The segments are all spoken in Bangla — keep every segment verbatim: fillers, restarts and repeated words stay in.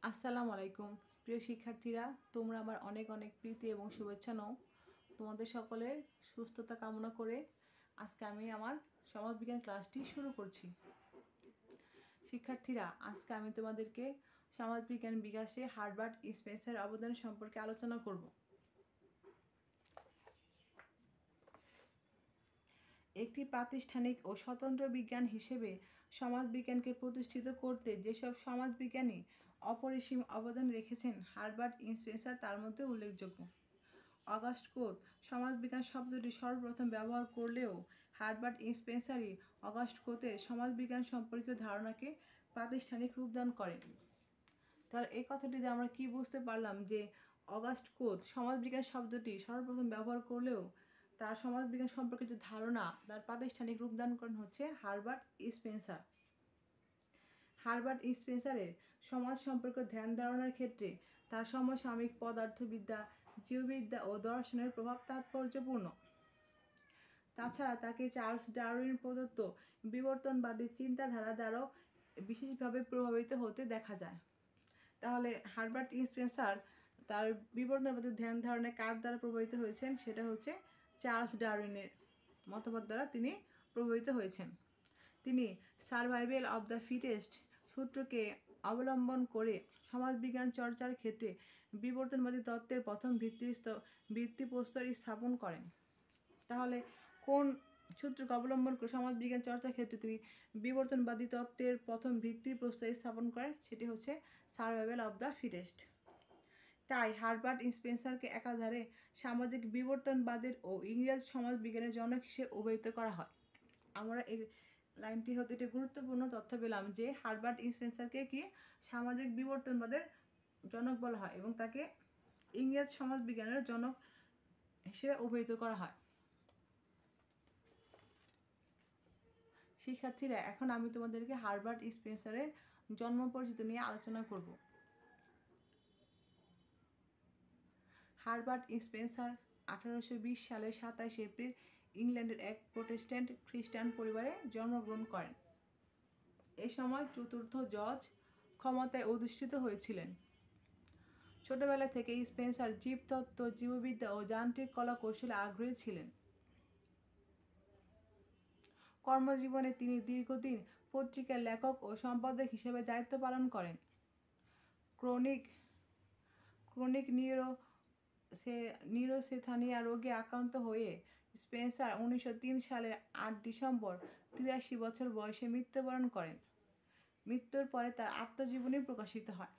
আসসালামু আলাইকুম প্রিয় শিক্ষার্থীরা, তোমরা আমার অনেক অনেক প্রীতি এবং শুভেচ্ছা নাও। তোমাদের সকলের সুস্থতা কামনা করে আজকে আমি আমার সমাজবিজ্ঞান ক্লাসটি শুরু করছি। শিক্ষার্থীরা, আজকে আমি তোমাদেরকে সমাজবিজ্ঞান বিকাশে হার্বার্ট স্পেন্সার অবদান সম্পর্কে আলোচনা করব। একটি প্রাতিষ্ঠানিক ও স্বতন্ত্র বিজ্ঞান হিসেবে সমাজবিজ্ঞানকে প্রতিষ্ঠিত করতে যেসব সমাজবিজ্ঞানী অপরিসীম অবদান রেখেছেন, হার্বার্ট স্পেন্সার তার মধ্যে উল্লেখযোগ্য। অগাস্ট কোত সমাজবিজ্ঞান শব্দটি সর্বপ্রথম ব্যবহার করলেও হার্বার্ট স্পেন্সারই অগাস্ট কোতের সমাজবিজ্ঞান সম্পর্কীয় ধারণাকে প্রাতিষ্ঠানিক রূপদান করেন। তাহলে এই কথাটি দিয়ে আমরা কি বুঝতে পারলাম যে অগাস্ট কোত সমাজবিজ্ঞান শব্দটি সর্বপ্রথম ব্যবহার করলেও তার সমাজবিজ্ঞান সম্পর্কে যে ধারণা তার প্রাতিষ্ঠানিক রূপদান করেন হচ্ছে হার্বার্ট স্পেন্সার। হার্বার্ট স্পেন্সারের সমাজ সম্পর্কে ধ্যান ধারণার ক্ষেত্রে তার সমসাময়িক পদার্থবিদ্যা, জীববিদ্যা ও দর্শনের প্রভাব তাৎপর্যপূর্ণ। তাছাড়া তাকে চার্লস ডারউইন প্রদত্ত বিবর্তনবাদী চিন্তাধারা দ্বারাও বিশেষভাবে প্রভাবিত হতে দেখা যায়। তাহলে হার্বার্ট স্পেন্সার তার বিবর্তনবাদী ধ্যান ধারণায় কার দ্বারা প্রভাবিত হয়েছেন? সেটা হচ্ছে চার্লস ডারউইনের মতবাদ দ্বারা তিনি প্রভাবিত হয়েছেন। তিনি সার্ভাইভেল অব দ্য ফিটেস্ট সূত্রকে অবলম্বন করে সমাজবিজ্ঞান চর্চার ক্ষেত্রে বিবর্তনবাদী তত্ত্বের প্রথম ভিত্তিস্ত ভিত্তিপ্রস্তর স্থাপন করেন। তাহলে কোন সূত্রকে অবলম্বন করে সমাজবিজ্ঞান চর্চার ক্ষেত্রে তিনি বিবর্তনবাদী তত্ত্বের প্রথম ভিত্তিপ্রস্তর স্থাপন করেন? সেটি হচ্ছে সার্ভাইভেল অব দ্য ফিটেস্ট। তাই হার্বার্ট স্পেন্সারকে একাধারে সামাজিক বিবর্তনবাদের ও ইংরেজ সমাজবিজ্ঞানের জনক হিসেবে অভিহিত করা হয়। আমরা এই লাইনটি হতে একটি গুরুত্বপূর্ণ তথ্য পেলাম যে হার্বার্ট স্পেন্সারকে কি সামাজিক বিবর্তনবাদের জনক বলা হয় এবং তাকে ইংরেজ সমাজবিজ্ঞানের জনক হিসেবে অভিহিত করা হয়। শিক্ষার্থীরা, এখন আমি তোমাদেরকে হার্বার্ট স্পেন্সারের জন্ম পরিচিতি নিয়ে আলোচনা করব। হার্বার্ট স্পেন্সার আঠারোশো বিশ সালের সাতাশ এপ্রিল ইংল্যান্ডের এক প্রোটেস্ট্যান্ট খ্রিস্টান পরিবারে জন্মগ্রহণ করেন। এ সময় চতুর্থ জর্জ ক্ষমতায় অধিষ্ঠিত হয়েছিলেন। ছোটবেলা থেকে স্পেন্সার জীবতত্ত্ব, জীববিদ্যা ও যান্ত্রিক কলা কৌশলে আগ্রহী ছিলেন। কর্মজীবনে তিনি দীর্ঘদিন পত্রিকার লেখক ও সম্পাদক হিসেবে দায়িত্ব পালন করেন। ক্রনিক ক্রনিক নিউরো নিউরোসেথানিয়া রোগে আক্রান্ত হয়ে স্পেন্সার উনিশশো তিন সালের আট ডিসেম্বর তিরাশি বছর বয়সে মৃত্যুবরণ করেন। মৃত্যুর পরে তার আত্মজীবনী প্রকাশিত হয়।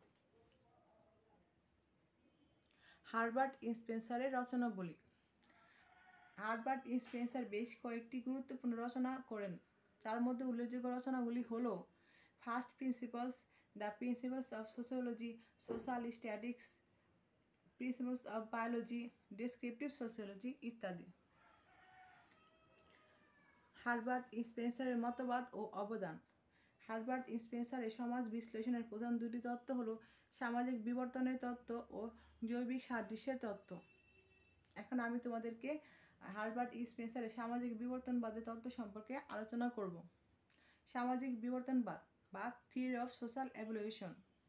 হার্বার্ট স্পেন্সারের রচনাবলী। হার্বার্ট স্পেন্সার বেশ কয়েকটি গুরুত্বপূর্ণ রচনা করেন। তার মধ্যে উল্লেখযোগ্য রচনাগুলি হল first principles, the principles of sociology, social statics, principles of biology, descriptive sociology ইত্যাদি। হার্বার্ট স্পেন্সারের মতবাদ ও অবদান। হার্বার্ট স্পেন্সারের সমাজ বিশ্লেষণের প্রধান দুটি তত্ত্ব হল সামাজিক বিবর্তনের তত্ত্ব ও জৈবিক সাদৃশ্যের তত্ত্ব। এখন আমি তোমাদেরকে হার্বার্ট স্পেন্সারের সামাজিক বিবর্তনবাদের তত্ত্ব সম্পর্কে আলোচনা করব। সামাজিক বিবর্তনবাদ বা থিওরি অফ সোশ্যাল এভলিউশন।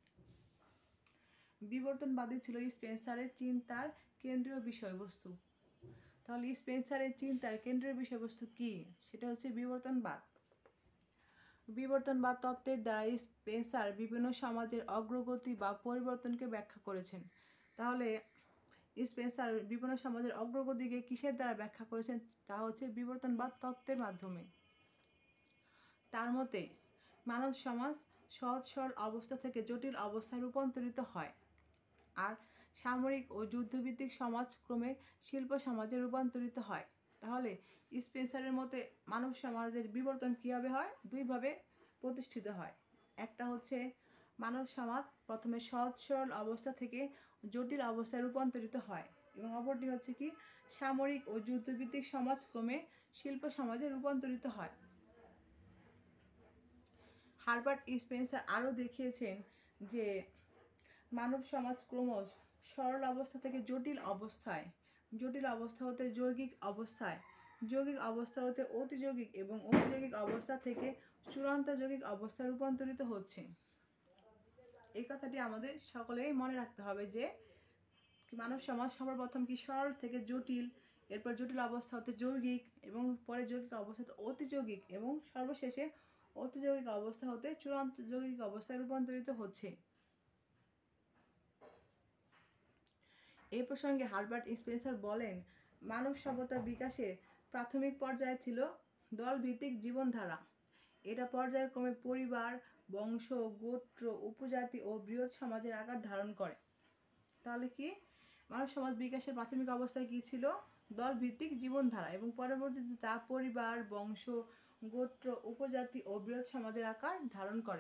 বিবর্তনবাদী ছিল স্পেন্সারের চিন্তার কেন্দ্রীয় বিষয়বস্তু। তাহলে স্পেন্সারের চিন্তার কেন্দ্রীয় বিষয়বস্তু কি? সেটা হচ্ছে বিবর্তনবাদ। বিবর্তনবাদ তত্ত্বের দ্বারা স্পেন্সার বিভিন্ন সমাজের অগ্রগতি বা পরিবর্তনকে ব্যাখ্যা করেছেন। তাহলে স্পেন্সার বিভিন্ন সমাজের অগ্রগতিকে কিসের দ্বারা ব্যাখ্যা করেছেন? তা হচ্ছে বিবর্তনবাদ তত্ত্বের মাধ্যমে। তার মতে মানব সমাজ সহজ সরল অবস্থা থেকে জটিল অবস্থায় রূপান্তরিত হয়, আর সামরিক ও যুদ্ধভিত্তিক সমাজ ক্রমে শিল্প সমাজে রূপান্তরিত হয়। তাহলে স্পেন্সারের মতে মানব সমাজের বিবর্তন কীভাবে হয়? দুইভাবে প্রতিষ্ঠিত হয়। একটা হচ্ছে মানব সমাজ প্রথমে সহজ সরল অবস্থা থেকে জটিল অবস্থায় রূপান্তরিত হয়, এবং অপরটি হচ্ছে কি সামরিক ও যুদ্ধভিত্তিক সমাজ ক্রমে শিল্প সমাজে রূপান্তরিত হয়। হার্বার্ট স্পেন্সার আরও দেখিয়েছেন যে মানব সমাজ ক্রমশ সরল অবস্থা থেকে জটিল অবস্থায়, জটিল অবস্থা হতে যৌগিক অবস্থায়, যৌগিক অবস্থা হতে অতিযৌগিক এবং অতিযৌগিক অবস্থা থেকে চূড়ান্ত যৌগিক অবস্থায় রূপান্তরিত হচ্ছে। এই কথাটি আমাদের সকলেই মনে রাখতে হবে যে মানব সমাজ সর্বপ্রথম কি সরল থেকে জটিল, এরপর জটিল অবস্থা হতে যৌগিক, এবং পরে যৌগিক অবস্থা হতে অতি যৌগিক, এবং সর্বশেষে অতি যৌগিক অবস্থা হতে চূড়ান্ত যৌগিক অবস্থায় রূপান্তরিত হচ্ছে। এই প্রসঙ্গে হারবার্ট স্পেন্সার বলেন, মানব সভ্যতার বিকাশের প্রাথমিক পর্যায়ে ছিল দলভিত্তিক জীবনধারা। এটা পর্যায়ক্রমে পরিবার, বংশ, গোত্র, উপজাতি ও বৃহৎ সমাজের আকার ধারণ করে। তাহলে কি মানব সমাজ বিকাশের প্রাথমিক অবস্থায় কি ছিল? দলভিত্তিক জীবনধারা, এবং পরবর্তীতে তা পরিবার, বংশ, গোত্র, উপজাতি ও বৃহৎ সমাজের আকার ধারণ করে।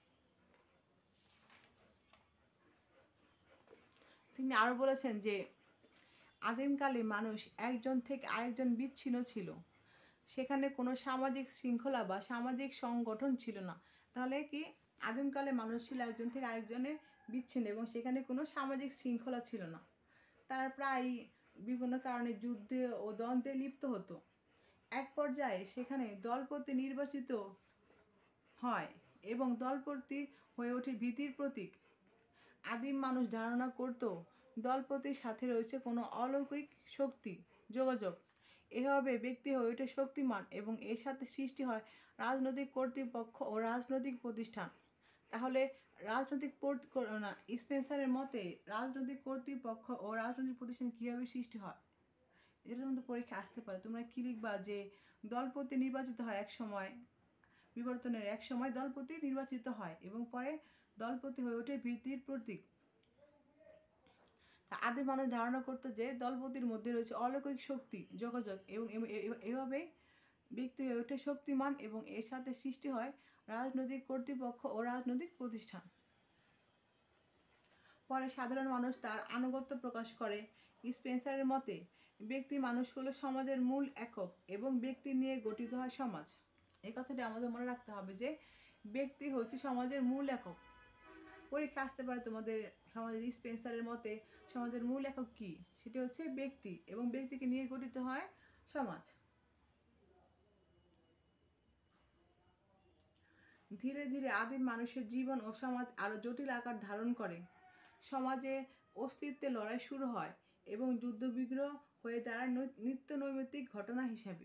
তিনি আরো বলেছেন যে আদিমকালে মানুষ একজন থেকে আরেকজন বিচ্ছিন্ন ছিল, সেখানে কোনো সামাজিক শৃঙ্খলা বা সামাজিক সংগঠন ছিল না। তাহলে কি আদিমকালে মানুষ ছিল একজন থেকে আরেকজনের বিচ্ছিন্ন, এবং সেখানে কোনো সামাজিক শৃঙ্খলা ছিল না। তারা প্রায় বিভিন্ন কারণে যুদ্ধে ও দ্বন্দ্বে লিপ্ত হতো। এক পর্যায়ে সেখানে দলপতি নির্বাচিত হয় এবং দলপতি হয়ে ওঠে ভীতির প্রতীক। আদিম মানুষ ধারণা করত দলপতির সাথে রয়েছে কোনো অলৌকিক শক্তি, যোগাযোগ। এভাবে ব্যক্তি হয়ে ওঠে শক্তিমান, এবং এর সাথে সৃষ্টি হয় রাজনৈতিক কর্তৃপক্ষ ও রাজনৈতিক প্রতিষ্ঠান। তাহলে রাজনৈতিক না স্পেন্সারের মতে রাজনৈতিক কর্তৃপক্ষ ও রাজনৈতিক প্রতিষ্ঠান কীভাবে সৃষ্টি হয়? এটার মধ্যে পরীক্ষা আসতে পারে। তোমরা কি লিখবা? যে দলপতি নির্বাচিত হয় এক সময়, বিবর্তনের এক সময় দলপতি নির্বাচিত হয় এবং পরে দলপতি হয়ে ওঠে ভীতির প্রতীক। আদি মানুষ ধারণা করতো যে দলপতির মধ্যে রয়েছে অলৌকিক শক্তি, যোগাযোগ, এবং এভাবেই ব্যক্তি হয়ে ওঠে শক্তিমান, এবং এর সাথে সৃষ্টি হয় রাজনৈতিক কর্তৃপক্ষ ও রাজনৈতিক প্রতিষ্ঠান। পরে সাধারণ মানুষ তার আনুগত্য প্রকাশ করে। স্পেন্সারের মতে ব্যক্তি মানুষ হলো সমাজের মূল একক, এবং ব্যক্তি নিয়ে গঠিত হয় সমাজ। এই কথাটি আমাদের মনে রাখতে হবে যে ব্যক্তি হচ্ছে সমাজের মূল একক। পরীক্ষা আসতে পারে তোমাদের সমাজের স্পেন্সারের মতে সমাজের মূল একক কি? সেটি হচ্ছে ব্যক্তি, এবং ব্যক্তিকে নিয়ে গঠিত হয় সমাজ। ধীরে ধীরে আদিম মানুষের জীবন ও সমাজ আরো জটিল আকার ধারণ করে। সমাজে অস্তিত্বের লড়াই শুরু হয় এবং যুদ্ধবিগ্রহ হয়ে দাঁড়ায় নিত্য নৈমিত্তিক ঘটনা হিসাবে।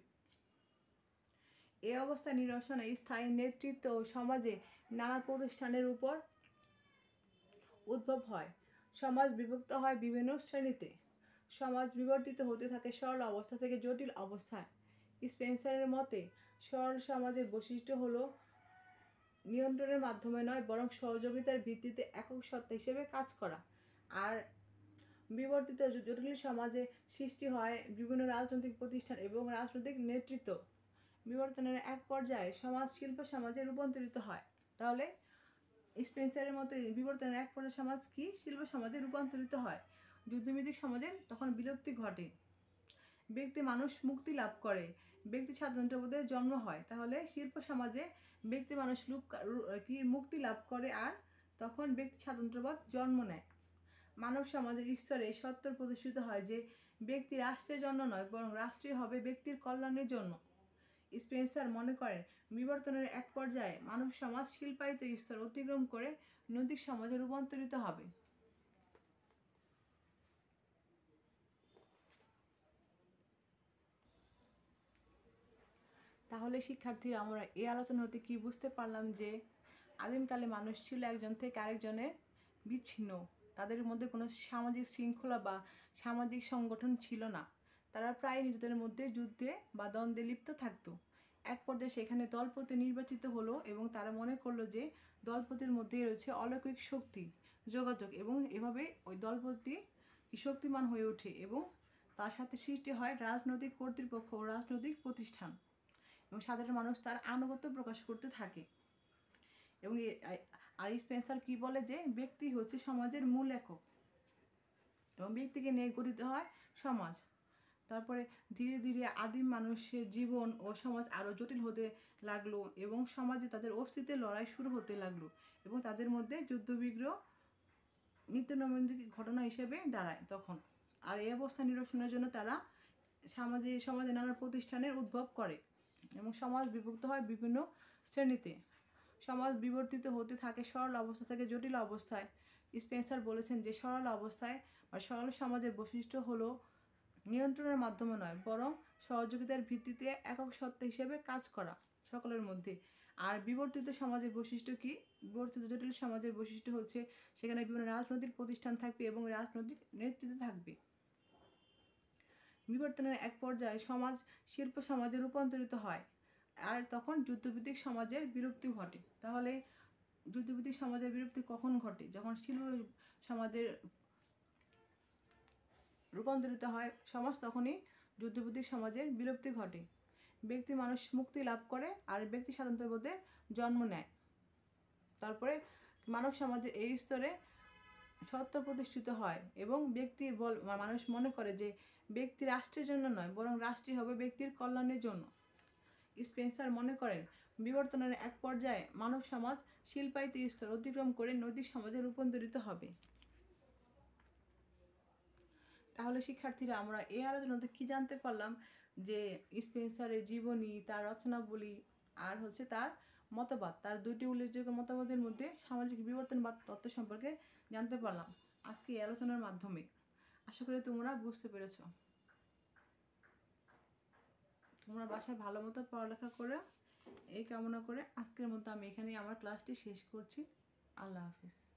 এই অবস্থা নিরসনে স্থায়ী নেতৃত্ব ও সমাজে নানা প্রতিষ্ঠানের উপর উদ্ভব হয়। সমাজ বিভক্ত হয় বিভিন্ন শ্রেণীতে। সমাজ বিবর্তিত হতে থাকে সরল অবস্থা থেকে জটিল অবস্থায়। স্পেন্সারের মতে সরল সমাজের বৈশিষ্ট্য হলো নিয়ন্ত্রণের মাধ্যমে নয়, বরং সহযোগিতার ভিত্তিতে একক সত্তা হিসেবে কাজ করা। আর বিবর্তিত জটিল সমাজে সৃষ্টি হয় বিভিন্ন রাজনৈতিক প্রতিষ্ঠান এবং রাজনৈতিক নেতৃত্ব। বিবর্তনের এক পর্যায়ে সমাজ শিল্প সমাজে রূপান্তরিত হয়। তাহলে স্পেন্সারের মতে বিবর্তনের এক পর্যায়ে সমাজ কি? শিল্প সমাজে রূপান্তরিত হয়। যুদ্ধভিত্তিক সমাজের তখন বিলুপ্তি ঘটে। ব্যক্তি মানুষ মুক্তি লাভ করে, ব্যক্তি স্বাতন্ত্র্যবোধের জন্ম হয়। তাহলে শিল্প সমাজে ব্যক্তি মানুষ লুপ কি মুক্তি লাভ করে, আর তখন ব্যক্তি স্বাতন্ত্র্যবোধ জন্ম নেয়। মানব সমাজের স্তরে সত্য প্রতিষ্ঠিত হয় যে ব্যক্তি রাষ্ট্রের জন্য নয়, বরং রাষ্ট্রই হবে ব্যক্তির কল্যাণের জন্য। স্পেন্সার মনে করেন বিবর্তনের এক পর্যায়ে মানব সমাজ শিল্পায়িত স্তর অতিক্রম করে নৈতিক সমাজে রূপান্তরিত হবে। তাহলে শিক্ষার্থীরা আমরা এই আলোচনা হতে কি বুঝতে পারলাম? যে আদিমকালে মানুষ ছিল একজন থেকে আরেকজনের বিচ্ছিন্ন। তাদের মধ্যে কোনো সামাজিক শৃঙ্খলা বা সামাজিক সংগঠন ছিল না। তারা প্রায় নিজেদের মধ্যে যুদ্ধে বা দ্বন্দ্বে লিপ্ত থাকতো। এক পর্যায়ে সেখানে দলপতি নির্বাচিত হলো, এবং তারা মনে করলো যে দলপতির মধ্যে রয়েছে অলৌকিক শক্তি, যোগাযোগ, এবং এভাবে ওই দলপতি শক্তিমান হয়ে ওঠে, এবং তার সাথে সৃষ্টি হয় রাজনৈতিক কর্তৃপক্ষ ও রাজনৈতিক প্রতিষ্ঠান, এবং সাধারণ মানুষ তার আনুগত্য প্রকাশ করতে থাকে। এবং আর স্পেন্সার কি বলে? যে ব্যক্তি হচ্ছে সমাজের মূল একক, এবং ব্যক্তিকে নিয়ে গঠিত হয় সমাজ। তারপরে ধীরে ধীরে আদিম মানুষের জীবন ও সমাজ আরও জটিল হতে লাগলো, এবং সমাজে তাদের অস্তিত্বের লড়াই শুরু হতে লাগলো, এবং তাদের মধ্যে যুদ্ধবিগ্রহ নিত্য নৈমিত্তিক ঘটনা হিসেবে দাঁড়ায় তখন। আর এই অবস্থা নিরসনের জন্য তারা সমাজে সমাজে নানা প্রতিষ্ঠানের উদ্ভব করে, এবং সমাজ বিভক্ত হয় বিভিন্ন শ্রেণীতে। সমাজ বিবর্তিত হতে থাকে সরল অবস্থা থেকে জটিল অবস্থায়। স্পেন্সার বলেছেন যে সরল অবস্থায় বা সরল সমাজের বৈশিষ্ট্য হলো নিয়ন্ত্রণের মাধ্যমে নয়, বরং সহযোগিতার ভিত্তিতে একক সত্তা হিসেবে কাজ করা সকলের মধ্যে। আর বিবর্তিত সমাজের বৈশিষ্ট্য কি? বিবর্তিত জটিল সমাজের বৈশিষ্ট্য হচ্ছে সেখানে বিভিন্ন রাজনৈতিক প্রতিষ্ঠান থাকবে এবং রাজনৈতিক নেতৃত্ব থাকবে। বিবর্তনের এক পর্যায়ে সমাজ শিল্প সমাজে রূপান্তরিত হয়, আর তখন যুদ্ধভিত্তিক সমাজের বিলুপ্তি ঘটে। তাহলে যুদ্ধভিত্তিক সমাজের বিলুপ্তি কখন ঘটে? যখন শিল্প সমাজের রূপান্তরিত হয় সমাজ, তখনই যুদ্ধভিত্তিক সমাজের বিলুপ্তি ঘটে। ব্যক্তি মানুষ মুক্তি লাভ করে আর ব্যক্তি স্বাতন্ত্র্যবোধের জন্ম নেয়। তারপরে মানব সমাজের এই স্তরে সত্য প্রতিষ্ঠিত হয় এবং ব্যক্তি বল মানুষ মনে করে যে ব্যক্তি রাষ্ট্রের জন্য নয়, বরং রাষ্ট্রই হবে ব্যক্তির কল্যাণের জন্য। স্পেন্সার মনে করেন বিবর্তনের এক পর্যায়ে মানব সমাজ শিল্পায়িত স্তর অতিক্রম করে নৈতিক সমাজে রূপান্তরিত হবে। তাহলে শিক্ষার্থীরা আমরা এই আলোচনাতে কি জানতে পারলাম? যে স্পেন্সারের জীবনী, তার রচনাবলী আর হচ্ছে তার মতবাদ, তার দুইটি উল্লেখযোগ্য মতবাদের মধ্যে সামাজিক বিবর্তনবাদ তত্ত্ব সম্পর্কে জানতে পারলাম আজকে এই আলোচনার মাধ্যমে। আশা করি তোমরা বুঝতে পেরেছ। তোমরা বাসায় ভালো মতো পড়ালেখা করে এই কামনা করে আজকের মতো আমি এখানেই আমার ক্লাসটি শেষ করছি। আল্লাহ হাফিজ।